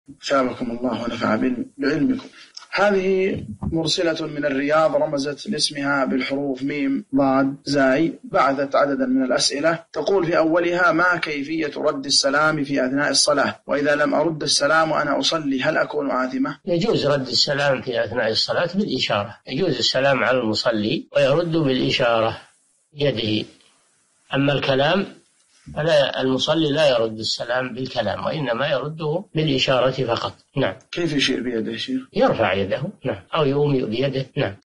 ثابكم الله ونفع بعلمكم. هذه مرسلة من الرياض رمزت لاسمها بالحروف ميم ضاد زاي، بعثت عددا من الأسئلة. تقول في أولها: ما كيفية رد السلام في أثناء الصلاة؟ وإذا لم أرد السلام وأنا أصلي هل أكون آثمة؟ يجوز رد السلام في أثناء الصلاة بالإشارة، يجوز السلام على المصلي ويرد بالإشارة يده. أما الكلام فلا، المصلي لا يرد السلام بالكلام وإنما يرده بالإشارة فقط. نعم. كيف يشير بيده؟ يرفع يده، نعم، أو يومئ بيده، نعم.